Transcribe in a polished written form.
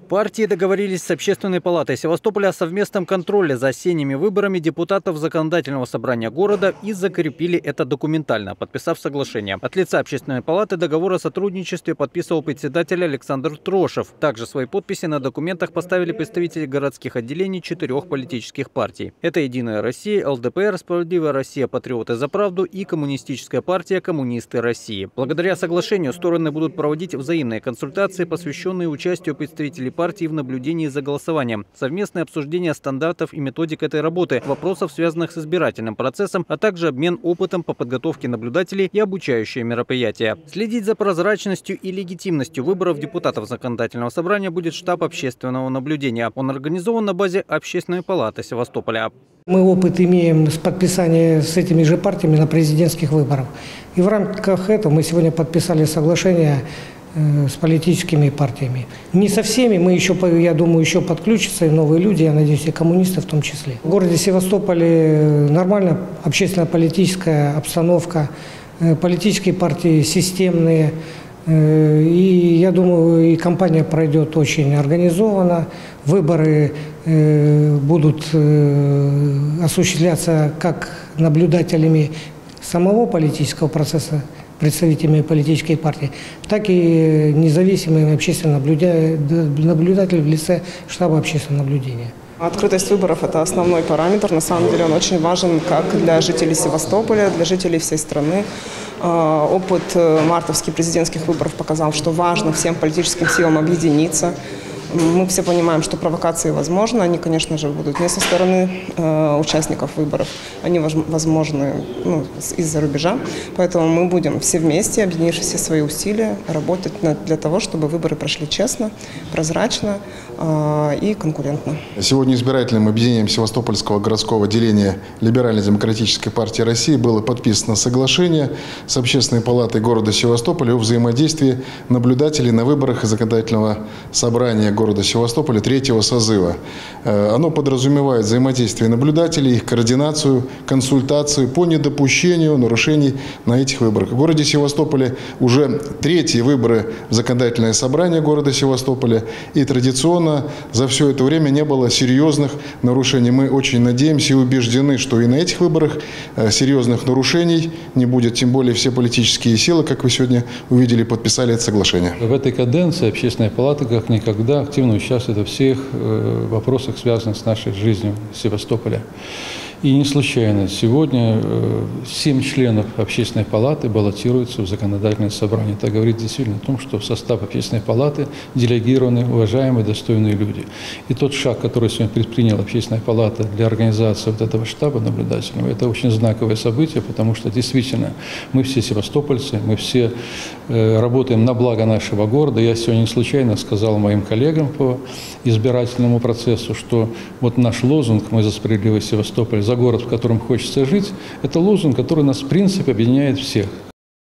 Партии договорились с Общественной палатой Севастополя о совместном контроле за осенними выборами депутатов Законодательного собрания города и закрепили это документально, подписав соглашение. От лица Общественной палаты договор о сотрудничестве подписывал председатель Александр Трошев. Также свои подписи на документах поставили представители городских отделений 4 политических партий. Это «Единая Россия», ЛДПР, «Справедливая Россия», «Патриоты за правду» и Коммунистическая партия «Коммунисты России». Благодаря соглашению стороны будут проводить взаимные консультации, посвященные участию представителей партии в наблюдении за голосованием, совместное обсуждение стандартов и методик этой работы, вопросов, связанных с избирательным процессом, а также обмен опытом по подготовке наблюдателей и обучающие мероприятия. Следить за прозрачностью и легитимностью выборов депутатов Законодательного собрания будет штаб общественного наблюдения. Он организован на базе Общественной палаты Севастополя. Мы опыт имеем с подписания с этими же партиями на президентских выборах. И в рамках этого мы сегодня подписали соглашение с политическими партиями. Не со всеми, мы еще, я думаю, еще подключатся и новые люди, я надеюсь, и коммунисты в том числе. В городе Севастополе нормально общественно-политическая обстановка, политические партии системные. И я думаю, и кампания пройдет очень организованно. Выборы будут осуществляться как наблюдателями самого политического процесса, представителями политической партии, так и независимыми общественными наблюдателями в лице штаба общественного наблюдения. Открытость выборов – это основной параметр. На самом деле он очень важен как для жителей Севастополя, для жителей всей страны. Опыт мартовских президентских выборов показал, что важно всем политическим силам объединиться. Мы все понимаем, что провокации возможны. Они, конечно же, будут не со стороны участников выборов. Они возможны из-за рубежа. Поэтому мы будем все вместе, объединившись все свои усилия, работать для того, чтобы выборы прошли честно, прозрачно и конкурентно. Сегодня избирательным объединением Севастопольского городского отделения Либерально-демократической партии России было подписано соглашение с Общественной палатой города Севастополя о взаимодействии наблюдателей на выборах Законодательного собрания города Севастополя 3-го созыва. Оно подразумевает взаимодействие наблюдателей, их координацию, консультацию по недопущению нарушений на этих выборах. В городе Севастополе уже 3-е выборы в Законодательное собрание города Севастополя, и традиционно за все это время не было серьезных нарушений. Мы очень надеемся и убеждены, что и на этих выборах серьезных нарушений не будет. Тем более все политические силы, как вы сегодня увидели, подписали это соглашение. В этой каденции Общественная палата как никогда активно участвует во всех вопросах, связанных с нашей жизнью Севастополя. И не случайно сегодня 7 членов Общественной палаты баллотируются в Законодательное собрание. Это говорит действительно о том, что в состав Общественной палаты делегированы уважаемые, достойные люди. И тот шаг, который сегодня предприняла Общественная палата для организации вот этого штаба наблюдательного, это очень знаковое событие, потому что действительно мы все севастопольцы, мы все работаем на благо нашего города. Я сегодня не случайно сказал моим коллегам по избирательному процессу, что вот наш лозунг «Мы за справедливый Севастополь», за город, в котором хочется жить, это лозунг, который нас в принципе объединяет всех.